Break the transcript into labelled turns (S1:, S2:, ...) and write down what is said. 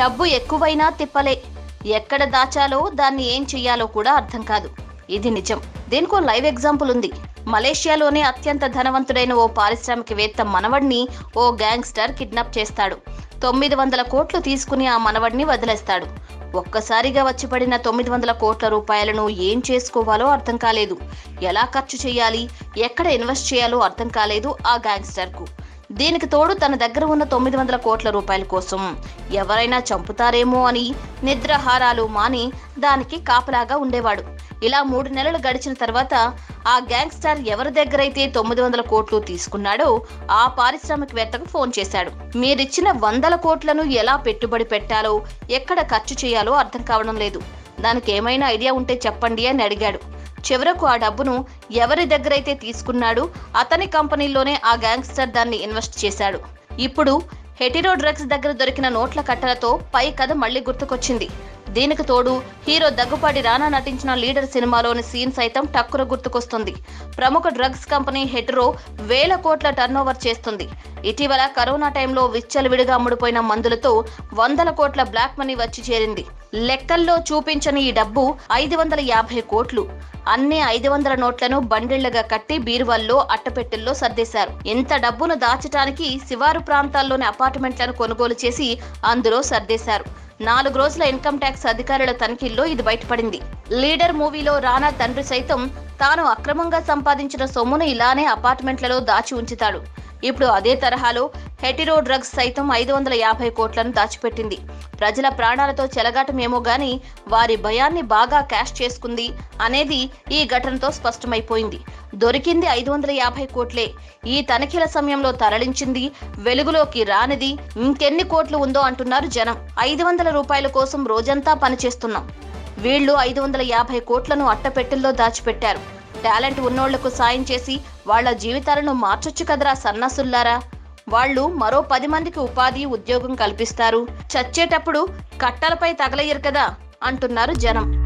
S1: డబ్బు ఎక్కువైనా తిప్పలే. ఎక్కడ దాచాలో దాన్ని ఏం చెయ్యాలో కూడా అర్థం కాదు. ఇది నిజం. దీనికో లైవ్ ఎగ్జాంపుల్ ఉంది. మలేషియాలోనే అత్యంత ధనవంతుడైన ఓ పారిశ్రామికవేత్త మనవడిని ఓ గ్యాంగ్స్టర్ కిడ్నాప్ చేస్తాడు. 900 కోట్లు తీసుకుని ఆ మనవడిని వదిలేస్తాడు. ఒక్కసారిగా వచ్చి పడిన 900 కోట్ల రూపాయలను ఏం చేసుకోవాలో అర్థం కాలేదు. ఎలా ఖర్చు చేయాలి, ఎక్కడ ఇన్వెస్ట్ చేయాలో అర్థం కాలేదు ఆ గ్యాంగ్స్టర్కు. దీనికి తోడు తన దగ్గర ఉన్న 900 కోట్ల రూపాయల కోసం ఎవరైనా చంపుతారేమో అని నిద్రాహారాలు మాని దానికి కాపలాగా ఉండేవాడు. ఇలా 3 నెలలు గడిచిన తర్వాత ఆ గ్యాంగ్స్టర్ ఎవరి దగ్గరైతే 900 కోట్లు తీసుకున్నాడో ఆ పారిశ్రామికవేత్తకు ఫోన్ చేశాడు. మీరిచ్చిన 100 కోట్లను ఎలా పెట్టుబడి పెట్టాలో, ఎక్కడ ఖర్చు చేయాలో అర్థం కావడం లేదు. దానికి ఏమైనా ఐడియా ఉంటే చెప్పండి అని అడిగాడు. చివరకు ఆ డబ్బును ఎవరి దగ్గరైతే తీసుకున్నాడు అతని కంపెనీలోనే ఆ గ్యాంగ్స్టర్ దాన్ని ఇన్వెస్ట్ చేశాడు. ఇప్పుడు హెటిరో డ్రగ్స్ దగ్గర దొరికిన నోట్ల కట్టలతో పై కథ మళ్లీ గుర్తుకొచ్చింది. దీనికి తోడు హీరో దగ్గుపాటి రానా నటించిన లీడర్ సినిమాలోని సీన్ సైతం టక్కున గుర్తుకొస్తుంది. ప్రముఖ డ్రగ్స్ కంపెనీ హెటిరో 1000 కోట్ల టర్నోవర్ చేస్తుంది. ఇటీవల కరోనా టైంలో విచ్చలవిడిగా అమ్ముడుపోయిన మందులతో 100 కోట్ల బ్లాక్ మనీ వచ్చి చేరింది. లెక్కల్లో చూపించని ఈ డబ్బు 550 కోట్లు. అన్ని 500 నోట్లను బండిళ్లుగా కట్టి బీరువాల్లో, అట్టపెట్టెల్లో సర్దేశారు. ఇంత డబ్బును దాచటానికి శివారు ప్రాంతాల్లోని అపార్ట్మెంట్లను కొనుగోలు చేసి అందులో సర్దేశారు. 4 రోజుల ఇన్కమ్ ట్యాక్స్ అధికారుల తనిఖీల్లో ఇది బయటపడింది. లీడర్ మూవీలో రానా తండ్రి సైతం తాను అక్రమంగా సంపాదించిన సొమ్మును ఇలానే అపార్ట్మెంట్లలో దాచి ఉంచుతాడు. ఇప్పుడు అదే తరహాలో హెటిరో డ్రగ్స్ సైతం 550 కోట్లను దాచిపెట్టింది. ప్రజల ప్రాణాలతో చెలగాటమేమో గాని వారి భయాన్ని బాగా క్యాష్ చేసుకుంది అనేది ఈ ఘటనతో స్పష్టమైపోయింది. దొరికింది 550 కోట్లే. ఈ తనిఖీల సమయంలో తరలించింది, వెలుగులోకి రానిది ఇంకెన్ని కోట్లు ఉందో అంటున్నారు జనం. 500 రూపాయల కోసం రోజంతా పనిచేస్తున్నాం. వీళ్లు 550 కోట్లను అట్టపెట్టెల్లో దాచిపెట్టారు. టాలెంట్ ఉన్నోళ్లకు సాయం చేసి వాళ్ల జీవితాలను మార్చొచ్చు కదరా సన్నాసుల్లారా. వాళ్ళు మరో 10 మందికి ఉపాధి, ఉద్యోగం కల్పిస్తారు. చచ్చేటప్పుడు కట్టలపై తగలయ్యరు కదా అంటున్నారు జనం.